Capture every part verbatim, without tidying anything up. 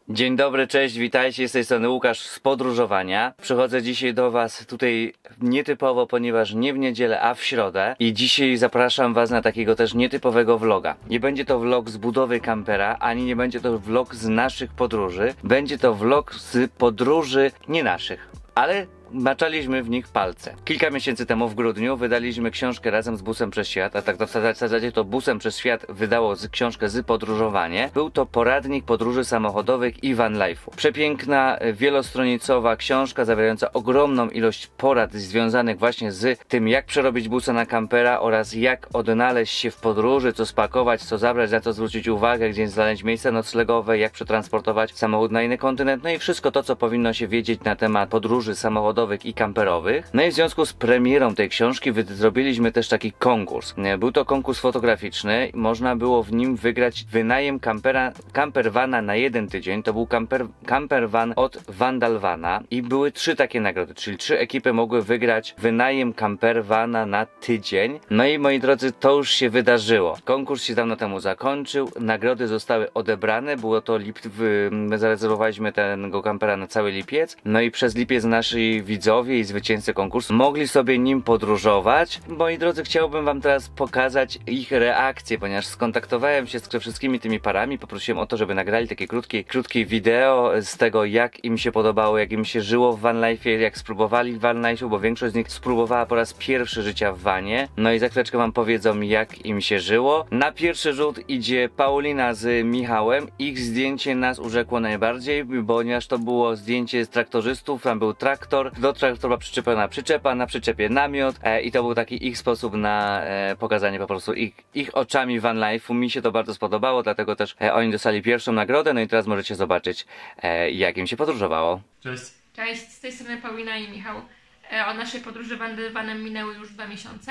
Dzień dobry, cześć, witajcie, z tej strony Łukasz z podróżowania. Przychodzę dzisiaj do was tutaj nietypowo, ponieważ nie w niedzielę, a w środę. I dzisiaj zapraszam was na takiego też nietypowego vloga. Nie będzie to vlog z budowy kampera, ani nie będzie to vlog z naszych podróży. Będzie to vlog z podróży nie naszych, ale maczaliśmy w nich palce. Kilka miesięcy temu w grudniu wydaliśmy książkę Razem z busem przez świat, a tak w zasadzie to Busem przez świat wydało z książkę z podróżowanie. Był to poradnik podróży samochodowych i van life'u. Przepiękna, wielostronicowa książka zawierająca ogromną ilość porad związanych właśnie z tym, jak przerobić busa na kampera oraz jak odnaleźć się w podróży, co spakować, co zabrać, na co zwrócić uwagę, gdzie znaleźć miejsca noclegowe, jak przetransportować samochód na inny kontynent, no i wszystko to, co powinno się wiedzieć na temat podróży samochodowych i kamperowych. No i w związku z premierą tej książki zrobiliśmy też taki konkurs. Był to konkurs fotograficzny. Można było w nim wygrać wynajem kampera, campervana na jeden tydzień. To był camper, campervan od Vandalvana i były trzy takie nagrody, czyli trzy ekipy mogły wygrać wynajem campervana na tydzień. No i moi drodzy, to już się wydarzyło. Konkurs się dawno temu zakończył. Nagrody zostały odebrane. Było to lip... My zarezerwowaliśmy tego kampera na cały lipiec. No i przez lipiec nasi widzowie i zwycięzcy konkursu mogli sobie nim podróżować. Moi drodzy, chciałbym wam teraz pokazać ich reakcję, ponieważ skontaktowałem się z wszystkimi tymi parami, poprosiłem o to, żeby nagrali takie krótkie, krótkie wideo z tego, jak im się podobało, jak im się żyło w van life'ie, jak spróbowali w van life'u, bo większość z nich spróbowała po raz pierwszy życia w vanie. No i za chwileczkę wam powiedzą, jak im się żyło. Na pierwszy rzut idzie Paulina z Michałem. Ich zdjęcie nas urzekło najbardziej, ponieważ to było zdjęcie z traktorzystów, tam był traktor, do traktora przyczepiona przyczepa, na przyczepie namiot e, i to był taki ich sposób na e, pokazanie po prostu ich, ich oczami van life'u. Mi się to bardzo spodobało, dlatego też e, oni dostali pierwszą nagrodę, no i teraz możecie zobaczyć, e, jak im się podróżowało. Cześć. Cześć, z tej strony Paulina i Michał. E, o naszej podróży Vandalvanem minęły już dwa miesiące.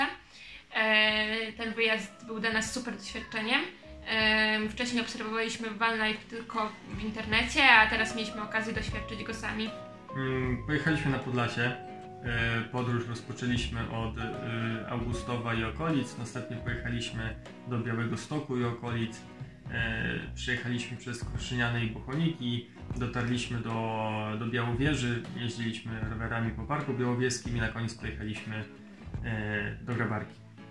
E, ten wyjazd był dla nas super doświadczeniem. E, wcześniej obserwowaliśmy van life tylko w internecie, a teraz mieliśmy okazję doświadczyć go sami. Pojechaliśmy na Podlasie. Podróż rozpoczęliśmy od Augustowa i okolic, następnie pojechaliśmy do Białegostoku i okolic. Przyjechaliśmy przez Koszyniany i Bochoniki, dotarliśmy do, do Białowieży, jeździliśmy rowerami po Parku Białowieskim i na koniec pojechaliśmy do Grabarki.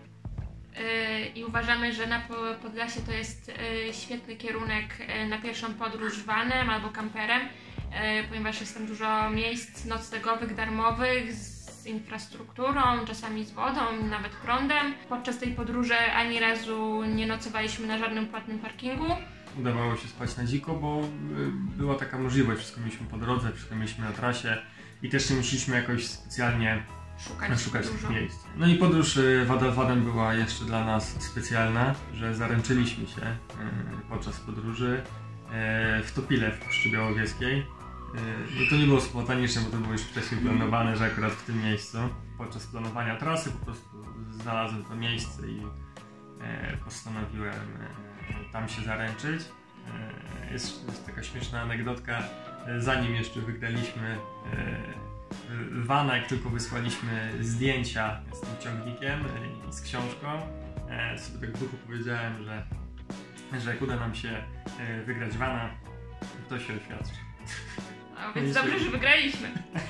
I uważamy, że na Podlasie to jest świetny kierunek na pierwszą podróż vanem albo kamperem, ponieważ jest tam dużo miejsc noclegowych, darmowych, z infrastrukturą, czasami z wodą, nawet prądem. Podczas tej podróży ani razu nie nocowaliśmy na żadnym płatnym parkingu. Udawało się spać na dziko, bo była taka możliwość, wszystko mieliśmy po drodze, wszystko mieliśmy na trasie i też nie musieliśmy jakoś specjalnie szukać, szukać tych miejsc. No i podróż Vandalvanem była jeszcze dla nas specjalna, że zaręczyliśmy się podczas podróży w Topile w Puszczy Białowieskiej. No to nie było spontaniczne, bo to było już wcześniej planowane, że akurat w tym miejscu podczas planowania trasy po prostu znalazłem to miejsce i postanowiłem tam się zaręczyć. Jest, jest taka śmieszna anegdotka, zanim jeszcze wygraliśmy vana, jak tylko wysłaliśmy zdjęcia z tym ciągnikiem i z książką, sobie tak w duchu powiedziałem, że, że jak uda nam się wygrać vana, to się oświadczy. No, więc dobrze, że wygraliśmy.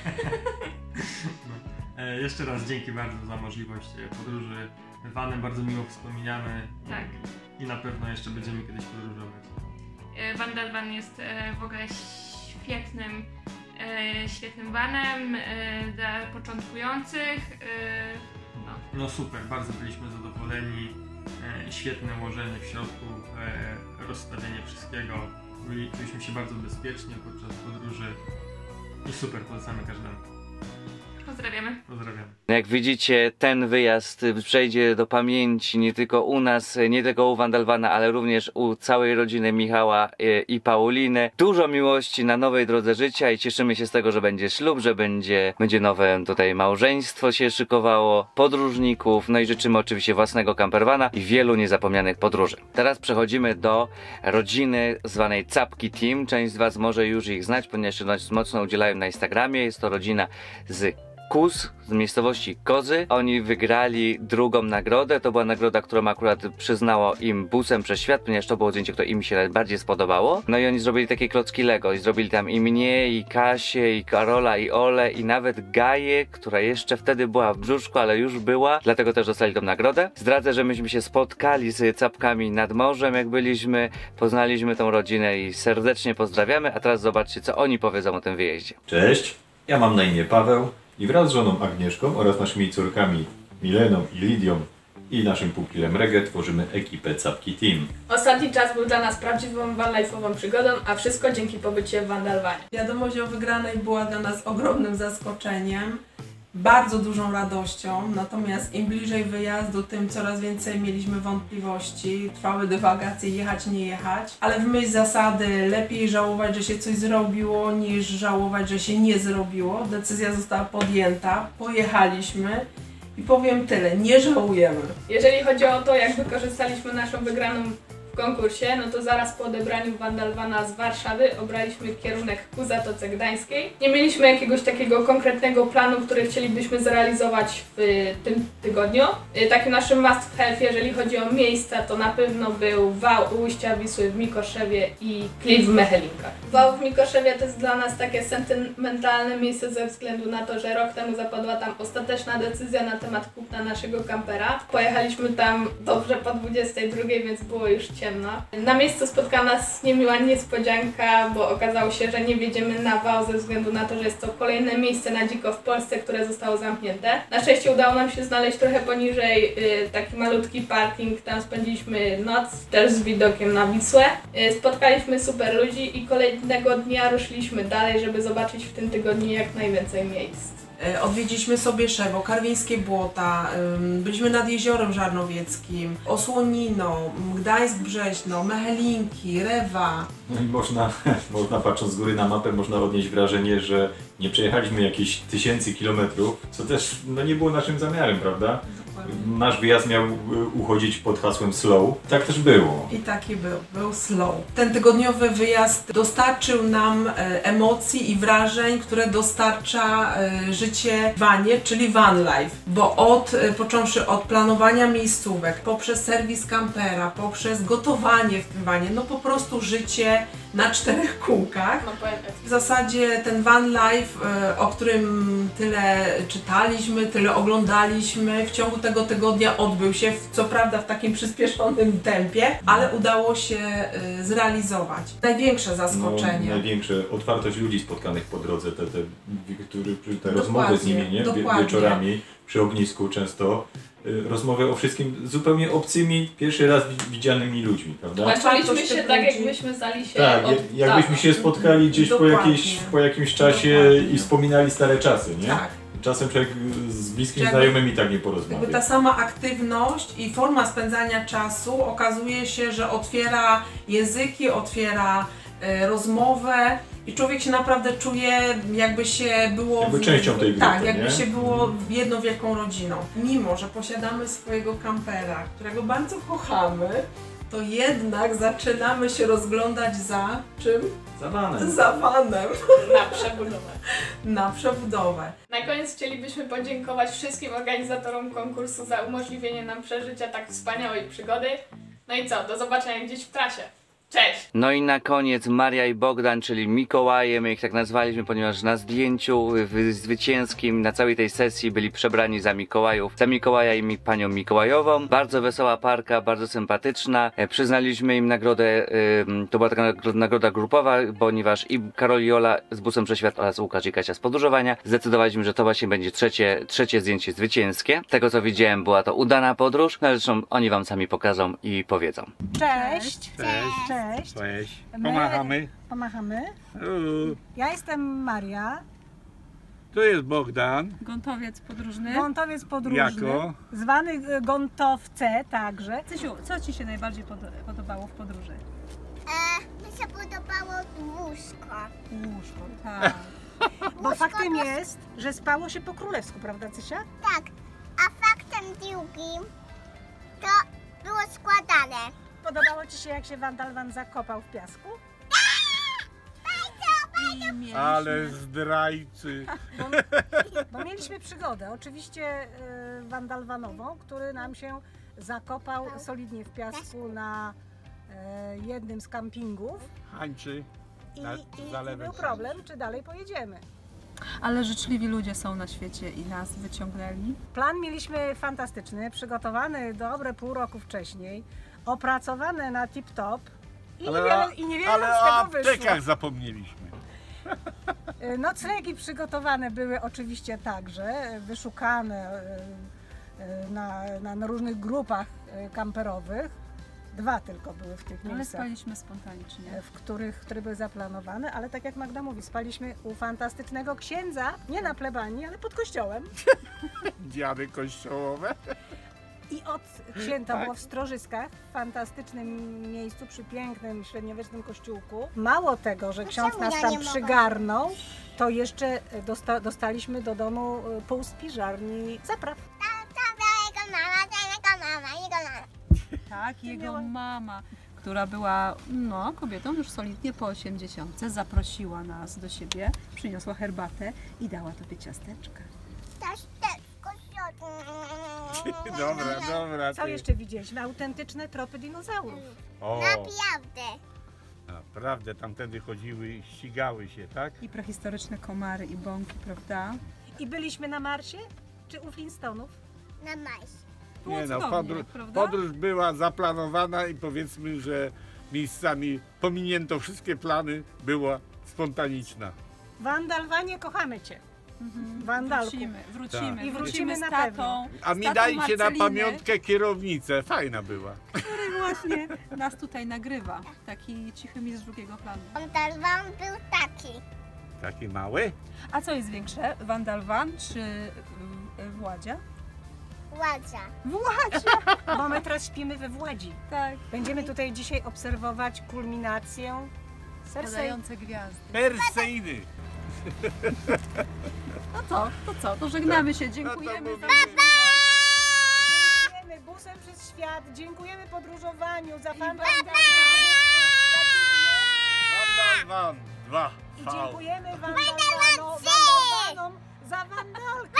No. E, jeszcze raz dzięki bardzo za możliwość podróży vanem, bardzo miło wspominamy. Tak. I, i na pewno jeszcze będziemy kiedyś podróżować. Vandalvan jest w ogóle świetnym, świetnym vanem dla początkujących. No. no super, bardzo byliśmy zadowoleni. Świetne ułożenie w środku, rozstawienie wszystkiego. Czuliśmy się bardzo bezpiecznie podczas podróży i super, polecamy każdemu. Pozdrawiamy. Pozdrawiamy. Jak widzicie, ten wyjazd przejdzie do pamięci nie tylko u nas, nie tylko u Vandalvana, ale również u całej rodziny Michała i Pauliny. Dużo miłości na nowej drodze życia i cieszymy się z tego, że będzie ślub, że będzie, będzie nowe tutaj małżeństwo się szykowało, podróżników, no i życzymy oczywiście własnego campervana i wielu niezapomnianych podróży. Teraz przechodzimy do rodziny zwanej Capki Team. Część z was może już ich znać, ponieważ się mocno udzielają na Instagramie. Jest to rodzina z Kuz z miejscowości Kozy. Oni wygrali drugą nagrodę. To była nagroda, którą akurat przyznało im Busem przez Świat, ponieważ to było zdjęcie, które im się najbardziej spodobało. No i oni zrobili takie klocki Lego i zrobili tam i mnie, i Kasię, i Karola, i Ole, i nawet Gaję, która jeszcze wtedy była w brzuszku, ale już była, dlatego też dostali tą nagrodę. Zdradzę, że myśmy się spotkali z Capkami nad morzem, jak byliśmy, poznaliśmy tą rodzinę i serdecznie pozdrawiamy, a teraz zobaczcie, co oni powiedzą o tym wyjeździe. Cześć, ja mam na imię Paweł i wraz z żoną Agnieszką oraz naszymi córkami Mileną i Lidią i naszym pupilem Regę tworzymy ekipę Capki Team. Ostatni czas był dla nas prawdziwą vanlife'ową przygodą, a wszystko dzięki pobycie w Wandalwanie. Wiadomość o wygranej była dla nas ogromnym zaskoczeniem, bardzo dużą radością, natomiast im bliżej wyjazdu, tym coraz więcej mieliśmy wątpliwości, trwały dywagacje, jechać, nie jechać, ale w myśl zasady lepiej żałować, że się coś zrobiło, niż żałować, że się nie zrobiło. Decyzja została podjęta, pojechaliśmy i powiem tyle, nie żałujemy. Jeżeli chodzi o to, jak wykorzystaliśmy naszą wygraną w konkursie, no to zaraz po odebraniu Wandalwana z Warszawy obraliśmy kierunek ku Zatoce Gdańskiej. Nie mieliśmy jakiegoś takiego konkretnego planu, który chcielibyśmy zrealizować w tym tygodniu. Takim naszym must have, jeżeli chodzi o miejsca, to na pewno był wał u ujścia Wisły w Mikoszewie i klif w Mechelinkach. Wał w Mikoszewie to jest dla nas takie sentymentalne miejsce ze względu na to, że rok temu zapadła tam ostateczna decyzja na temat kupna naszego kampera. Pojechaliśmy tam dobrze po dwudziestej drugiej, więc było już ciemno. Na miejscu spotkała nas niemiła niespodzianka, bo okazało się, że nie wjedziemy na wał ze względu na to, że jest to kolejne miejsce na dziko w Polsce, które zostało zamknięte. Na szczęście udało nam się znaleźć trochę poniżej y, taki malutki parking, tam spędziliśmy noc, też z widokiem na Wisłę. Y, spotkaliśmy super ludzi i kolejnego dnia ruszyliśmy dalej, żeby zobaczyć w tym tygodniu jak najwięcej miejsc. Odwiedziliśmy Sobieszewo, Karwieńskie Błota, byliśmy nad Jeziorem Żarnowieckim, Osłoniną, Gdańsk-Brzeźno, Mechelinki, Rewa. No i można, można patrząc z góry na mapę, można odnieść wrażenie, że nie przejechaliśmy jakieś tysięcy kilometrów, co też no, nie było naszym zamiarem, prawda? Nasz wyjazd miał uchodzić pod hasłem slow. Tak też było. I taki był, był slow. Ten tygodniowy wyjazd dostarczył nam e, emocji i wrażeń, które dostarcza e, życie w vanie, czyli van life. Bo od, e, począwszy od planowania miejscówek, poprzez serwis kampera, poprzez gotowanie w tym vanie, no po prostu życie na czterech kółkach. No powiem tak. W zasadzie ten van life, e, o którym tyle czytaliśmy, tyle oglądaliśmy, w ciągu tego tygodnia odbył się, w, co prawda w takim przyspieszonym tempie, ale udało się y, zrealizować. Największe zaskoczenie. No, największe, otwartość ludzi spotkanych po drodze, te, te, te, te Dokładnie, rozmowy z nimi, nie? dokładnie. Wieczorami, przy ognisku często. Y, rozmowy o wszystkim zupełnie obcymi, pierwszy raz widzianymi ludźmi, prawda? Czuliśmy się tak, jakbyśmy znali się Tak, od jakbyśmy dawna. się spotkali gdzieś po, Dokładnie. jakiejś, po jakimś czasie Dokładnie. i wspominali stare czasy, nie? Tak. Czasem człowiek z bliskimi Jakby- znajomymi tak nie Jakby porozmawia. ta sama aktywność i forma spędzania czasu okazuje się, że otwiera języki, otwiera y, rozmowę i człowiek się naprawdę czuje, jakby się było Jakby w, częścią tej grupy, tak, jakby nie? się było jedną wielką rodziną. Mimo że posiadamy swojego kampera, którego bardzo kochamy, to jednak zaczynamy się rozglądać za czym? Za vanem. Za vanem Na przebudowę. na przebudowę. Na koniec chcielibyśmy podziękować wszystkim organizatorom konkursu za umożliwienie nam przeżycia tak wspaniałej przygody. No i co, do zobaczenia gdzieś w trasie. Cześć! No i na koniec Maria i Bogdan, czyli Mikołaje, my ich tak nazwaliśmy, ponieważ na zdjęciu w zwycięskim na całej tej sesji byli przebrani za Mikołajów, za Mikołaja i mi, panią Mikołajową. Bardzo wesoła parka, bardzo sympatyczna. E, przyznaliśmy im nagrodę, e, to była taka nagroda grupowa, ponieważ i Karol i Ola z Busem przez Świat oraz Łukasz i Kasia z podróżowania zdecydowaliśmy, że to właśnie będzie trzecie, trzecie zdjęcie zwycięskie. Z tego co widziałem, była to udana podróż, no zresztą oni wam sami pokażą i powiedzą. Cześć. Cześć. Cześć. Cześć. My- Pomachamy. Pomachamy. Uuu. Ja jestem Maria, Tu jest Bogdan. Gontowiec podróżny. gontowiec podróżny, Jako? zwany y, gontowce także. Cysiu, co Ci się najbardziej pod, podobało w podróży? E, mi się podobało łóżko. Łóżko. Tak. Bo Łóżko faktem to- jest, że spało się po królewsku, prawda Cysia? Tak, a faktem drugim to było składane. Podobało Ci się, jak się Wandalwan zakopał w piasku? Bardzo, bardzo I mieliśmy... Ale zdrajcy. Bo, bo mieliśmy przygodę, oczywiście y, wandalwanową, który nam się zakopał solidnie w piasku na y, jednym z kampingów Hańczy. i, nad i, i zalewem był problem, czy dalej pojedziemy. Ale życzliwi ludzie są na świecie i nas wyciągnęli. Plan mieliśmy fantastyczny, przygotowany dobre pół roku wcześniej, opracowany na tip-top i Ale, niewiele, i niewiele ale nam z o tego wyszło. aptekach zapomnieliśmy. Y, Noclegi przygotowane były oczywiście także, wyszukane y, y, na, na, na różnych grupach y, kamperowych. Dwa tylko były w tych Ale miejscach, spaliśmy spontanicznie. w których, które były zaplanowane, ale tak jak Magda mówi, spaliśmy u fantastycznego księdza, nie na plebanii, ale pod kościołem. Dziady kościołowe. I od księta było w Strożyskach, w fantastycznym miejscu, przy pięknym, średniowiecznym kościółku. Mało tego, że ksiądz czemu nas ja tam nie mogę? przygarnął, to jeszcze dosta dostaliśmy do domu pół spiżarni zapraw. Jego mama, jego mama, jego mama. Tak, jego mama, która była no, kobietą już solidnie po osiemdziesiątce, zaprosiła nas do siebie, przyniosła herbatę i dała tobie ciasteczka. Też, też, kościoł. Dobra, dobra. Co ty. jeszcze widzieliśmy? Autentyczne tropy dinozaurów. O, Naprawdę. naprawdę tamtędy chodziły i ścigały się, tak? I prehistoryczne komary i bąki, prawda? I byliśmy na Marsie? Czy u Flintstonów? Na majs. Było Nie no, cudownie, podróż, prawda? podróż była zaplanowana i powiedzmy, że miejscami pominięto wszystkie plany, była spontaniczna. Wandalwanie, kochamy Cię. Wandalku. Wrócimy, wrócimy, Tak. I wrócimy wrócimy z na tatą. A z mi tatą dajcie na Marceliny, pamiątkę kierownicę, fajna była. który właśnie nas tutaj nagrywa. Taki cichy mistrz drugiego planu. Wam był taki. Taki mały? A co jest większe? Wandalwan czy y, y, Władzia? Ładza. Władzia! Bo my teraz śpimy we Władzi. Tak. Będziemy tutaj dzisiaj obserwować kulminację Cersei. Spadające gwiazdy. Perseidy. No to, to co? To żegnamy się, No to dziękujemy mówimy. za... Dziękujemy busem przez świat, dziękujemy podróżowaniu za fan Wandalwan dwa. i V. dziękujemy wandalwanom, wandalwanom za wandalkę.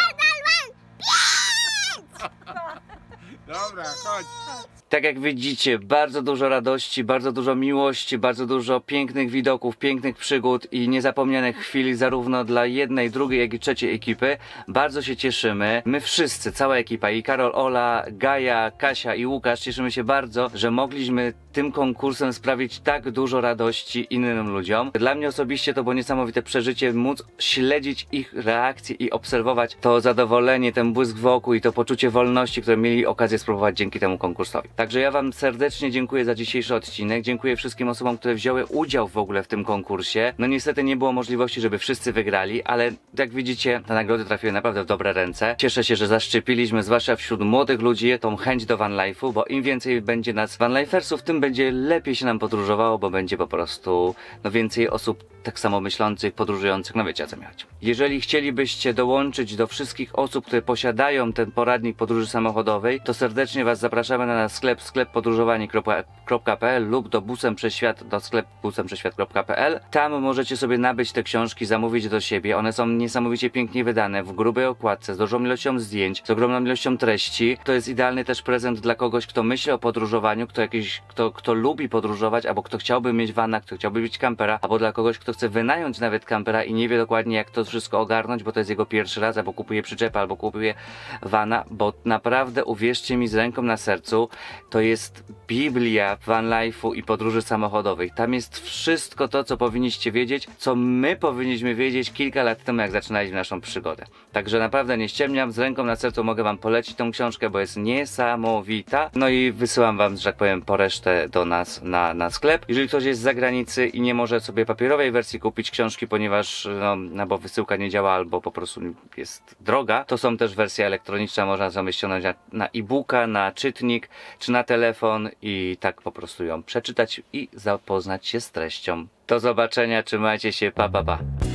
Dobra, chodź. Tak jak widzicie, bardzo dużo radości, bardzo dużo miłości, bardzo dużo pięknych widoków, pięknych przygód i niezapomnianych chwil zarówno dla jednej, drugiej, jak i trzeciej ekipy. Bardzo się cieszymy. My wszyscy, cała ekipa, i Karol, Ola, Gaja, Kasia i Łukasz, cieszymy się bardzo, że mogliśmy tym konkursem sprawić tak dużo radości innym ludziom. Dla mnie osobiście to było niesamowite przeżycie, móc śledzić ich reakcje i obserwować to zadowolenie, ten błysk wokół i to poczucie wolności, które mieli okazję spróbować dzięki temu konkursowi. Także ja wam serdecznie dziękuję za dzisiejszy odcinek, dziękuję wszystkim osobom, które wzięły udział w ogóle w tym konkursie. No niestety nie było możliwości, żeby wszyscy wygrali, ale jak widzicie, te nagrody trafiły naprawdę w dobre ręce. Cieszę się, że zaszczepiliśmy, zwłaszcza wśród młodych ludzi, tą chęć do vanlife'u, bo im więcej będzie nas vanlifersów, tym będzie lepiej się nam podróżowało, bo będzie po prostu no więcej osób tak samo myślących, podróżujących, no wiecie o co mi chodzi. Jeżeli chcielibyście dołączyć do wszystkich osób, które posiadają ten poradnik podróży samochodowej, to serdecznie was zapraszamy na nasz sklep, sklep podróżowanie kropka p l lub do busem przez świat, do sklepu busem przez świat kropka p l. Tam możecie sobie nabyć te książki, zamówić do siebie. One są niesamowicie pięknie wydane, w grubej okładce, z dużą ilością zdjęć, z ogromną ilością treści. To jest idealny też prezent dla kogoś, kto myśli o podróżowaniu, kto jakiś, kto, kto lubi podróżować, albo kto chciałby mieć vana, kto chciałby mieć kampera, albo dla kogoś, kto chce wynająć nawet kampera i nie wie dokładnie, jak to wszystko ogarnąć, bo to jest jego pierwszy raz, albo kupuje przyczepę, albo kupuje vana, bo naprawdę uwierzcie mi z ręką na sercu, to jest Biblia vanlife'u i podróży samochodowej. Tam jest wszystko to, co powinniście wiedzieć, co my powinniśmy wiedzieć kilka lat temu, jak zaczynaliśmy naszą przygodę. Także naprawdę nie ściemniam, z ręką na sercu mogę wam polecić tą książkę, bo jest niesamowita. No i wysyłam wam, że tak powiem, po resztę do nas na, na sklep. Jeżeli ktoś jest z zagranicy i nie może sobie papierowej wersji kupić książki, ponieważ no, no bo wysyłka nie działa albo po prostu jest droga, to są też wersje elektroniczne, można sobie ściągnąć na, na e-booka, na czytnik czy na telefon i tak po prostu ją przeczytać i zapoznać się z treścią. Do zobaczenia, trzymajcie się, pa pa pa.